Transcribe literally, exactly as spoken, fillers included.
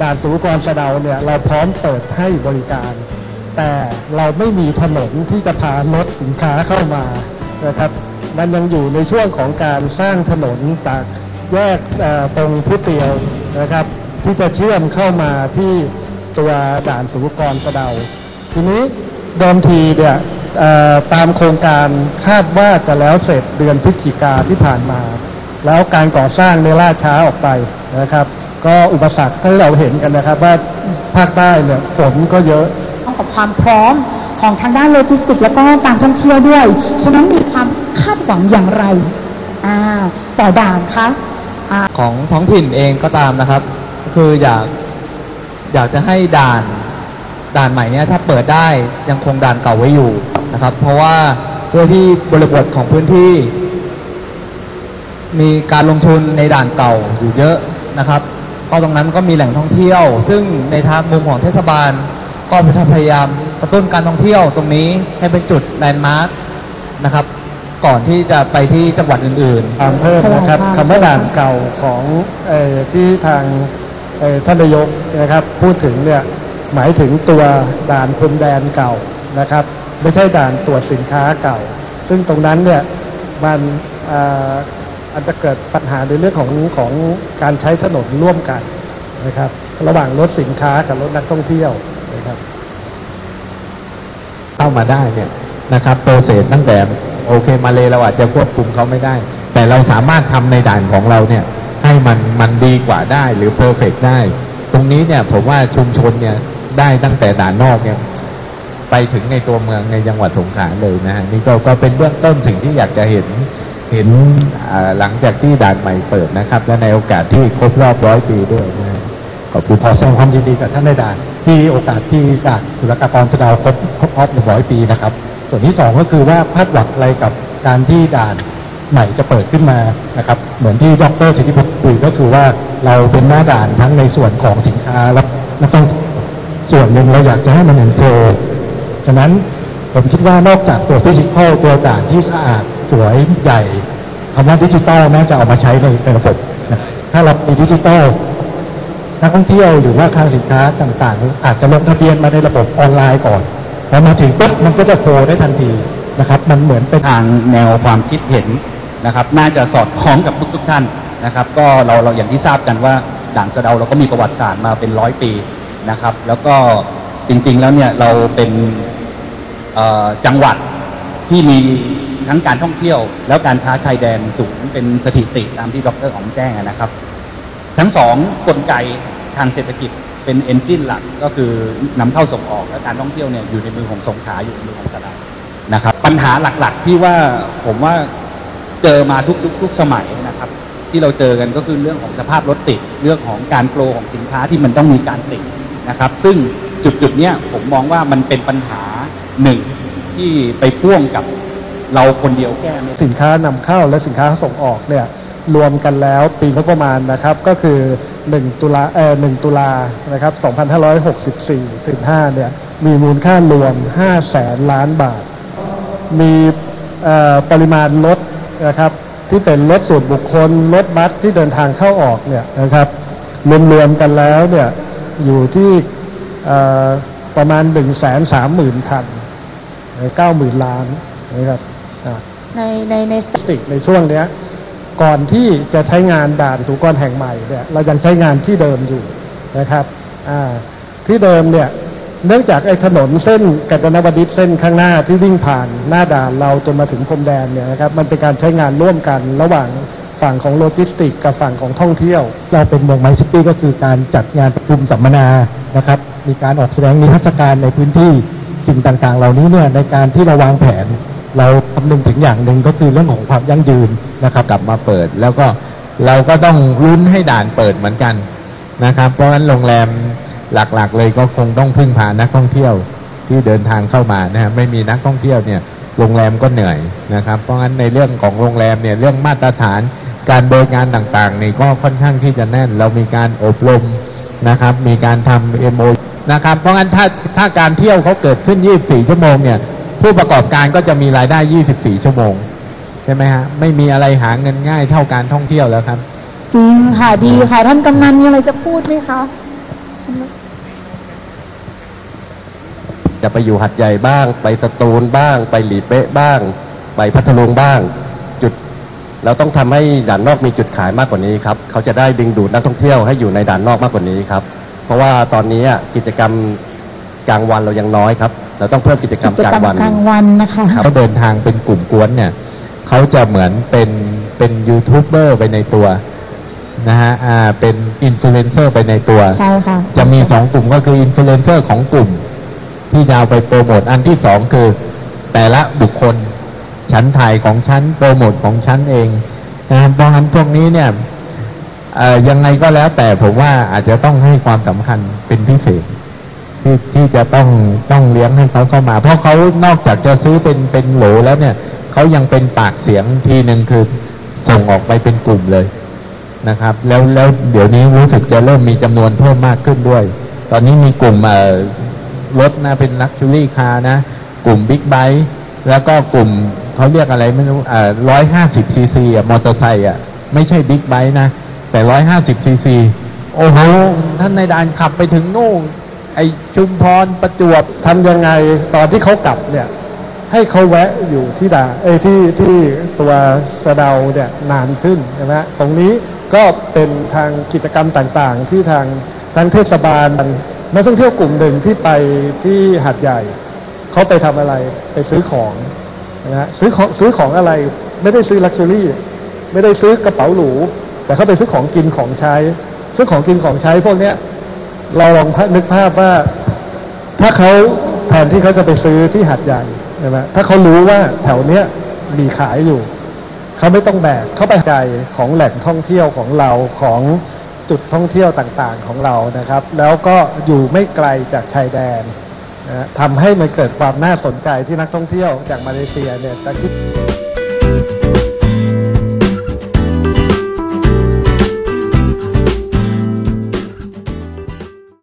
ด่านศุลกากรสะเดาเนี่ยเราพร้อมเปิดให้บริการแต่เราไม่มีถนนที่จะพารถสินค้าเข้ามานะครับมันยังอยู่ในช่วงของการสร้างถนนจากแยกตรงพุเตียวนะครับที่จะเชื่อมเข้ามาที่ตัวด่านศุลกากรสะเดาทีนี้เดิมทีเนี่ยตามโครงการคาดว่าจะแล้วเสร็จเดือนพฤศจิกาที่ผ่านมาแล้วการก่อสร้างในล่าช้าออกไปนะครับก็อุปสรรคที่เราเห็นกันนะครับว่าภาคใต้เนี่ยฝนก็เยอะต้องกับความพร้อมของทางด้านโลจิสติกแล้วก็การท่องเที่ยวด้วยฉะนั้นมีความคาดหวังอย่างไรต่อด่านคะของท้องถิ่นเองก็ตามนะครับคืออยากอยากจะให้ด่านด่านใหม่เนี่ยถ้าเปิดได้ยังคงด่านเก่าไว้อยู่นะครับเพราะว่าด้วยที่บริบทของพื้นที่มีการลงทุนในด่านเก่าอยู่เยอะนะครับก็ตรงนั้นก็มีแหล่งท่องเที่ยวซึ่งในทางมุมของเทศบาลก็พยายามกระตุ้นการท่องเที่ยวตรงนี้ให้เป็นจุดแลนด์มาร์คนะครับก่อนที่จะไปที่จังหวัดอื่นๆตามเพิ่มนะครับคำว่าด่านเก่าของที่ทางท่านนายกนะครับพูดถึงเนี่ยหมายถึงตัวด่านพรมแดนเก่านะครับไม่ใช่ด่านตรวจสินค้าเก่าซึ่งตรงนั้นเนี่ยมันอาจจะเกิดปัญหาในเรื่องของของการใช้ถนนร่วมกันนะครับระหว่างรถสินค้ากับรถนักท่องเที่ยวนะครับเข้ามาได้เนี่ยนะครับโปรเซสตั้งแต่โอเคมาเลยเราอาจจะควบคุมเขาไม่ได้แต่เราสามารถทำในด่านของเราเนี่ยให้มันมันดีกว่าได้หรือเพอร์เฟกต์ได้ตรงนี้เนี่ยผมว่าชุมชนเนี่ยได้ตั้งแต่ด่านนอกเนี่ยไปถึงในตัวเมืองในจังหวัดสงขลาเลยนะฮะนี่ก็ก็เป็นเบื้องต้นสิ่งที่อยากจะเห็นเห็นหลังจากที่ด่านใหม่เปิดนะครับและในโอกาสที่ครบรอบร้อยปีด้วยนะขอบคุณขอแสดงความยินดีกับท่านในด่านที่โอกาสที่ด่านศุลกากรสะเดาครบครบรอบหนึ่งร้อยปีนะครับส่วนที่สองก็คือว่าคาดหวังอะไรกับการที่ด่านใหม่จะเปิดขึ้นมานะครับเหมือนที่ดร.สิทธิพงศ์คุยก็คือว่าเราเป็นหน้าด่านทั้งในส่วนของสินค้าและต้องส่วนหนึ่งเราอยากจะให้มันเห็นโฟล์ฉะนั้นผมคิดว่านอกจากตัวฟิสิกอลตัวด่านที่สะอาดสวยใหญ่คำว่าดิจิตอลน่าจะเอามาใช้ในในระบบนะถ้าเรามีดิจิตอลนักท่องเที่ยวหรือว่าคลังสินค้าต่างๆอาจจะลงทะเบียนมาในระบบออนไลน์ก่อนพอมาถึงปุ๊บมันก็จะโฟล์ได้ทันทีนะครับมันเหมือนเป็นทางแนวความคิดเห็นนะครับน่าจะสอดคล้องกับทุกๆท่านนะครับก็เราเราอย่างที่ทราบกันว่าด่านสะเดาเราก็มีประวัติศาสตร์มาเป็นร้อยปีนะครับแล้วก็จริงๆแล้วเนี่ยเราเป็นจังหวัดที่มีทั้งการท่องเที่ยวแล้วการค้าชายแดนสูงเป็นสถิติตามที่ดร.อ๋องแจ้งนะครับทั้งสองกลไกทางเศรษฐกิจเป็นเอนจินหลักก็คือนำเข้าส่งออกและการท่องเที่ยวเนี่ยอยู่ในมือของสงขลาอยู่ในมือของสะเดานะครับปัญหาหลักๆที่ว่าผมว่าเจอมาทุกๆทุกสมัยนะครับที่เราเจอกันก็คือเรื่องของสภาพรถติดเรื่องของการโฟลว์ของสินค้าที่มันต้องมีการติดนะครับซึ่งจุดๆเนี้ยผมมองว่ามันเป็นปัญหาหนึ่งที่ไปพ่วงกับเราคนเดียวแก้ไม่สินค้านำเข้าและสินค้าส่งออกเนี่ยรวมกันแล้วปีงบประมาณนะครับก็คือหนึ่งตุลาเอ่อหนึ่งตุลานะครับสองพันห้าร้อยหกสิบสี่ถึงห้าเนี่ยมีมูลค่ารวมห้าแสนล้านบาทมีปริมาณรถนะครับที่เป็นรถส่วนบุคคลรถบัสที่เดินทางเข้าออกเนี่ยนะครับรวมๆกันแล้วเนี่ยอยู่ที่ประมาณหนึ่งแสนสามหมื่นคันเก้าหมื่นล้านนะครับในในในสติกในช่วงเนี้ยก่อนที่จะใช้งานด่านศุลกากรแห่งใหม่เนี่ยเรายังใช้งานที่เดิมอยู่นะครับที่เดิมเนี่ยเนื่องจากไอ้ถนนเส้นกาญจนวนิชเส้นข้างหน้าที่วิ่งผ่านหน้าด่านเราจนมาถึงพรมแดนเนี่ยนะครับมันเป็นการใช้งานร่วมกันระหว่างฝั่งของโลจิสติกกับฝั่งของท่องเที่ยวเราเป็นเมืองไมซิตี้ก็คือการจัดงานประชุมสัมมนานะครับมีการออกแสดงนิทรรศการในพื้นที่สิ่งต่างๆเหล่านี้เนี่ยในการที่เราวางแผนเราคำนึงถึงอย่างหนึ่งก็คือเรื่องของความยั่งยืนนะครับกลับมาเปิดแล้วก็เราก็ต้องลุ้นให้ด่านเปิดเหมือนกันนะครับเพราะฉะนั้นโรงแรมหลักๆเลยก็คงต้องพึ่งพานักท่องเที่ยวที่เดินทางเข้ามานะฮะไม่มีนักท่องเที่ยวเนี่ยโรงแรมก็เหนื่อยนะครับเพราะงั้นในเรื่องของโรงแรมเนี่ยเรื่องมาตรฐานการบริการต่างๆนี่ก็ค่อนข้างที่จะแน่นเรามีการอบรมนะครับมีการทำ เอ็ม โอ นะครับเพราะงั้นถ้าถ้าการเที่ยวเขาเกิดขึ้นยี่สิบสี่ชั่วโมงเนี่ยผู้ประกอบการก็จะมีรายได้ยี่สิบสี่ชั่วโมงใช่ไหมฮะไม่มีอะไรหาเงินง่ายเท่าการท่องเที่ยวแล้วครับจริงค่ะดีค่ะท่านกำนันมีอะไรจะพูดไหมคะจะไปอยู่หัดใหญ่บ้าง ไปสตูลบ้าง ไปหลีเป๊ะบ้าง ไปพัทลุงบ้างจุดเราต้องทำให้ด่านนอกมีจุดขายมากกว่านี้ครับเขาจะได้ดึงดูดนักท่องเที่ยวให้อยู่ในด่านนอกมากกว่านี้ครับเพราะว่าตอนนี้กิจกรรมกลางวันเรายังน้อยครับเราต้องเพิ่มกิจกรรมกิจกลากรรมงวันกลางวันนะคะเขาเดินทางเป็นกลุ่มกวนเนี่ยเขาจะเหมือนเป็นเป็นยูทูบเบอร์ไปในตัวนะฮะอ่าเป็นอินฟลูเอนเซอร์ไปในตัวใช่ค่ะจะมีสองกลุ่มก็คืออินฟลูเอนเซอร์ของกลุ่มที่จะเอาไปโปรโมทอันที่สองคือแต่ละบุคคลชั้นถ่ายของชั้นโปรโมทของชั้นเองนะครับเพราะฉะนั้นพวกนี้เนี่ยเอ่อยังไงก็แล้วแต่ผมว่าอาจจะต้องให้ความสำคัญเป็นพิเศษที่ที่จะต้องต้องเลี้ยงให้เขาเข้ามา เพราะเขานอกจากจะซื้อเป็นเป็นโหลแล้วเนี่ยเขายังเป็นปากเสียงทีหนึ่งคือส่งออกไปเป็นกลุ่มเลยนะครับแล้วแล้วเดี๋ยวนี้รู้สึกจะเริ่มมีจำนวนเพิ่มมากขึ้นด้วยตอนนี้มีกลุ่มเอ่อรถนะเป็นลักชัวรี่คาร์นะกลุ่มบิ๊กไบค์แล้วก็กลุ่มเขาเรียกอะไรไม่รู้อ่าร้อยห้าสิบซีซีอ่ะมอเตอร์ไซค์อ่ะไม่ใช่บิ๊กไบค์นะแต่ร้อยห้าสิบซีซีโอ้โหท่านในด่านขับไปถึงนู่นไอชุมพรประจวบทำยังไงตอนที่เขากลับเนี่ยให้เขาแวะอยู่ที่ด่านเอ้ยที่ที่ตัวสะเดาเนี่ยนานขึ้นใช่ไหมตรงนี้ก็เป็นทางกิจกรรมต่างๆที่ทางทางเทศบาลนักท่องเที่ยวกลุ่มหนึ่งที่ไปที่หาดใหญ่เขาไปทำอะไรไปซื้อของนะฮะซื้อของซื้อของอะไรไม่ได้ซื้อลักชัวรี่ไม่ได้ซื้อกระเป๋าหรูแต่เขาไปซื้อของกินของใช้ซื้อของกินของใช้พวกเนี้ยเราลองนึกภาพว่าถ้าเขาแทนที่เขาจะไปซื้อที่หาดใหญ่ใช่ไหมถ้าเขารู้ว่าแถวเนี้ยมีขายอยู่เขาไม่ต้องแบกเขาไปใจของแหล่งท่องเที่ยวของเราของจุดท่องเที่ยวต่างๆของเรานะครับแล้วก็อยู่ไม่ไกลจากชายแดนนะทำให้มันเกิดความน่าสนใจที่นักท่องเที่ยวจากมาเลเซียเนี่ยจะคิด